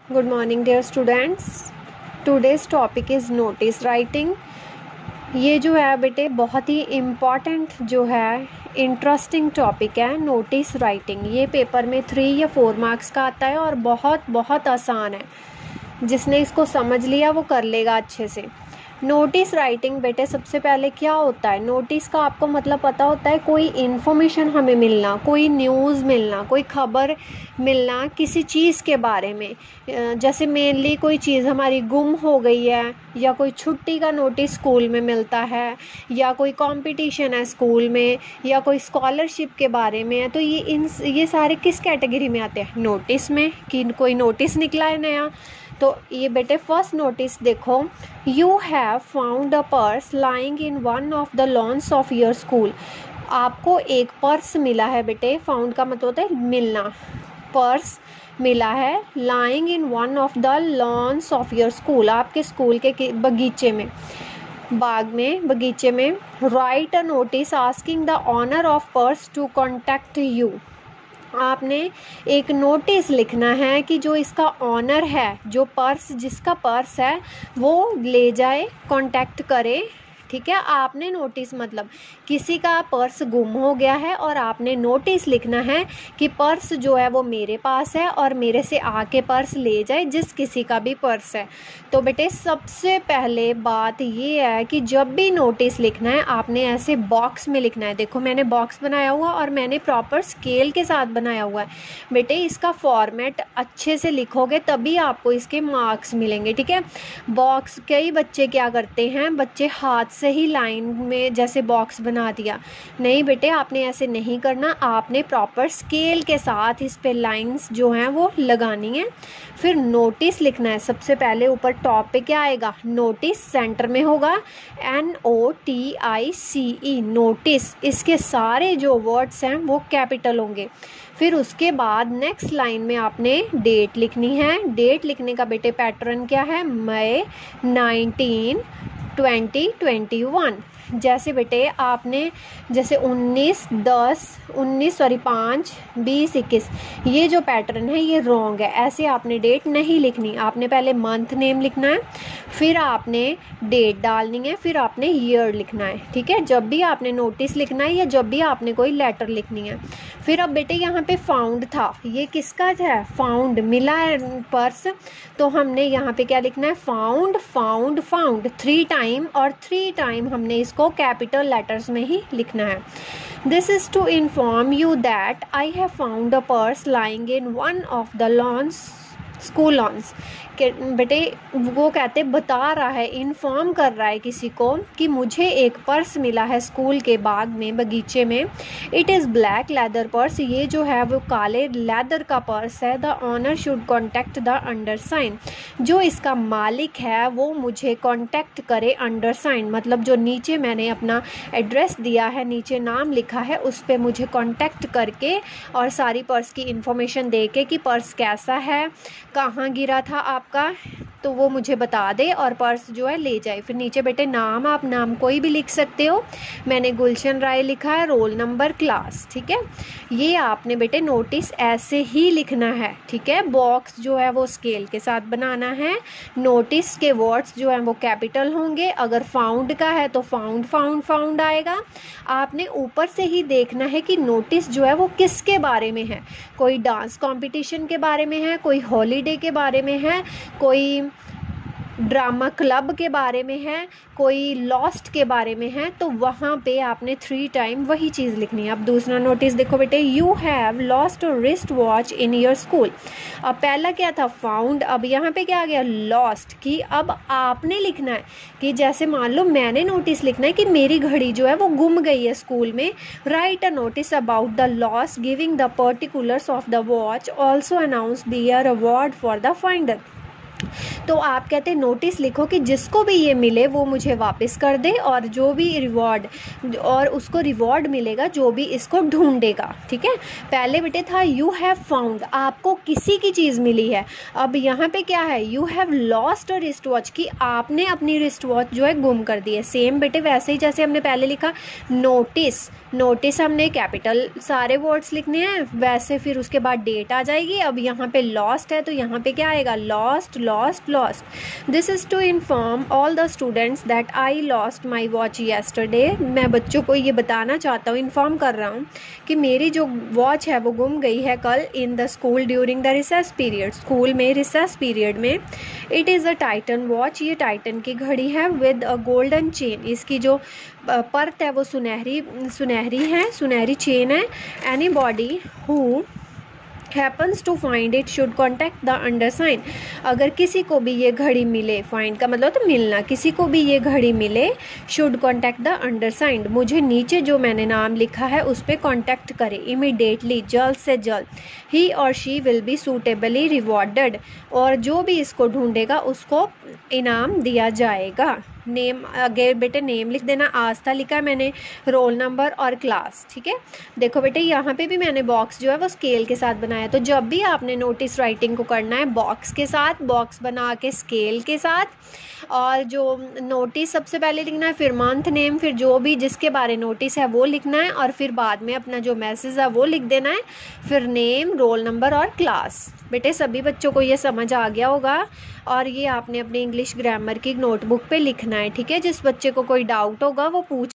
Good morning dear students. Today's topic is notice writing. ये जो है बेटे बहुत ही इम्पॉर्टेंट जो है इंटरेस्टिंग टॉपिक है नोटिस राइटिंग। ये पेपर में 3 या 4 मार्क्स का आता है और बहुत बहुत आसान है। जिसने इसको समझ लिया वो कर लेगा अच्छे से। नोटिस राइटिंग बेटे सबसे पहले क्या होता है, नोटिस का आपको मतलब पता होता है कोई इन्फॉर्मेशन हमें मिलना, कोई न्यूज़ मिलना, कोई खबर मिलना किसी चीज़ के बारे में। जैसे मेनली कोई चीज़ हमारी गुम हो गई है या कोई छुट्टी का नोटिस स्कूल में मिलता है या कोई कंपटीशन है स्कूल में या कोई स्कॉलरशिप के बारे में है, तो ये सारे किस कैटेगरी में आते हैं, नोटिस में, कि कोई नोटिस निकला है नया। तो ये बेटे फर्स्ट नोटिस देखो, you have found a purse lying in one of the lawns of your school. आपको एक पर्स मिला है बेटे, फाउंड का मतलब होता है मिलना, पर्स मिला है lying in one of the lawns of your school, आपके स्कूल के बगीचे में, बाग में, बगीचे में। Write a notice asking the owner of purse to contact you. आपने एक नोटिस लिखना है कि जो इसका ऑनर है, जो पर्स, जिसका पर्स है वो ले जाए, कांटेक्ट करे। ठीक है, आपने नोटिस मतलब किसी का पर्स गुम हो गया है और आपने नोटिस लिखना है कि पर्स जो है वो मेरे पास है और मेरे से आके पर्स ले जाए, जिस किसी का भी पर्स है। तो बेटे सबसे पहले बात ये है कि जब भी नोटिस लिखना है आपने ऐसे बॉक्स में लिखना है। देखो मैंने बॉक्स बनाया हुआ और मैंने प्रॉपर स्केल के साथ बनाया हुआ है। बेटे इसका फॉर्मेट अच्छे से लिखोगे तभी आपको इसके मार्क्स मिलेंगे। ठीक है, बॉक्स, कई बच्चे क्या करते हैं, बच्चे हाथ से ही लाइन में जैसे बॉक्स बना दिया। नहीं बेटे आपने ऐसे नहीं करना, आपने प्रॉपर स्केल के साथ इस पे लाइंस जो हैं वो लगानी है। फिर नोटिस लिखना है। सबसे पहले ऊपर टॉप पे क्या आएगा, नोटिस, सेंटर में होगा NOTICE, नोटिस। इसके सारे जो वर्ड्स हैं वो कैपिटल होंगे। फिर उसके बाद नेक्स्ट लाइन में आपने डेट लिखनी है। डेट लिखने का बेटे पैटर्न क्या है, मई 19 2021। जैसे बेटे आपने जैसे 5 20 21, ये जो पैटर्न है ये रॉन्ग है। ऐसे आपने डेट नहीं लिखनी, आपने पहले मंथ नेम लिखना है, फिर आपने डेट डालनी है, फिर आपने ईयर लिखना है। ठीक है, जब भी आपने नोटिस लिखना है या जब भी आपने कोई लेटर लिखनी है। फिर अब बेटे यहाँ पे फाउंड था, ये किसका है, फाउंड, मिला है पर्स, तो हमने यहाँ पे क्या लिखना है, फाउंड फाउंड फाउंड 3 टाइम, और 3 टाइम हमने इसको कैपिटल लेटर्स में ही लिखना है। This is to inform you that I have found a purse lying in one of the lawns, school lawns. बेटे वो कहते बता रहा है, इन्फॉर्म कर रहा है किसी को कि मुझे एक पर्स मिला है स्कूल के बाग में, बगीचे में। It is black leather purse, ये जो है वो काले लेदर का पर्स है। The owner should contact the undersign, जो इसका मालिक है वो मुझे कॉन्टैक्ट करे, अंडरसाइन मतलब जो नीचे मैंने अपना एड्रेस दिया है, नीचे नाम लिखा है, उस पर मुझे कॉन्टैक्ट करके और सारी पर्स की इन्फॉर्मेशन दे के कि पर्स कैसा है, कहाँ गिरा था आपका, तो वो मुझे बता दे और पर्स जो है ले जाए। फिर नीचे बेटे नाम, आप नाम कोई भी लिख सकते हो। मैंने गुलशन राय लिखा है, रोल नंबर, क्लास। ठीक है, ये आपने बेटे नोटिस ऐसे ही लिखना है। ठीक है, बॉक्स जो है वो स्केल के साथ बनाना है। नोटिस के वर्ड्स जो हैं वो कैपिटल होंगे। अगर फाउंड का है तो फाउंड फाउंड फाउंड आएगा। आपने ऊपर से ही देखना है कि नोटिस जो है वो किसके बारे में है, कोई डांस कॉम्पिटिशन के बारे में है, कोई हॉलीडे के बारे में है, कोई ड्रामा क्लब के बारे में है, कोई लॉस्ट के बारे में है, तो वहाँ पे आपने 3 टाइम वही चीज़ लिखनी है। अब दूसरा नोटिस देखो बेटे, you have lost a wrist watch in your school. अब पहला क्या था, फाउंड, अब यहाँ पे क्या आ गया, लॉस्ट, कि अब आपने लिखना है कि जैसे मान लो मैंने नोटिस लिखना है कि मेरी घड़ी जो है वो गुम गई है स्कूल में। Write a notice about the loss giving the particulars of the watch, also announce their award for the finder. तो आप कहते हैं नोटिस लिखो कि जिसको भी ये मिले वो मुझे वापस कर दे, और जो भी रिवॉर्ड, और उसको रिवॉर्ड मिलेगा जो भी इसको ढूंढेगा। ठीक है, पहले बेटे था यू हैव फाउंड, आपको किसी की चीज़ मिली है। अब यहाँ पे क्या है, you have lost a wrist watch, कि आपने अपनी रिस्ट वॉच जो है गुम कर दी है। सेम बेटे वैसे ही जैसे हमने पहले लिखा नोटिस, नोटिस हमने कैपिटल सारे वर्ड्स लिखने हैं, वैसे फिर उसके बाद डेट आ जाएगी। अब यहाँ पे लॉस्ट है तो यहाँ पे क्या आएगा, lost lost lost. This is to inform all the students that I lost my watch yesterday. मैं बच्चों को ये बताना चाहता हूँ, इन्फॉर्म कर रहा हूँ कि मेरी जो वॉच है वो गुम गई है कल in the school during the recess period, school में रिसेस पीरियड में। It is a Titan watch, ये टाइटन की घड़ी है विद अ गोल्डन चेन, इसकी जो परत है वो सुनहरी है, सुनहरी चेन है। Anybody who happens to find it should contact the undersign. अगर किसी को भी ये घड़ी मिले, फाइंड का मतलब तो मिलना, किसी को भी ये घड़ी मिले, शुड कॉन्टैक्ट द अंडरसाइंड, मुझे नीचे जो मैंने नाम लिखा है उस पर कॉन्टैक्ट करे इमीडिएटली, जल्द से जल्द। ही और she will be suitably rewarded, और जो भी इसको ढूंढेगा उसको इनाम दिया जाएगा। नेम, आगे बेटे नेम लिख देना, आस्था लिखा है मैंने, रोल नंबर और क्लास, ठीक है। देखो बेटे यहाँ पे भी मैंने बॉक्स जो है वो स्केल के साथ बनाया, तो जब भी आपने नोटिस राइटिंग को करना है बॉक्स के साथ, बॉक्स बना के स्केल के साथ, और जो नोटिस सबसे पहले लिखना है, फिर मंथ नेम, फिर जो भी जिसके बारे नोटिस है वो लिखना है, और फिर बाद में अपना जो मैसेज है वो लिख देना है, फिर नेम, रोल नंबर और क्लास। बेटे सभी बच्चों को ये समझ आ गया होगा, और ये आपने अपनी इंग्लिश ग्रामर की नोटबुक पे लिखना है, ठीक है। जिस बच्चे को कोई डाउट होगा वो पूछ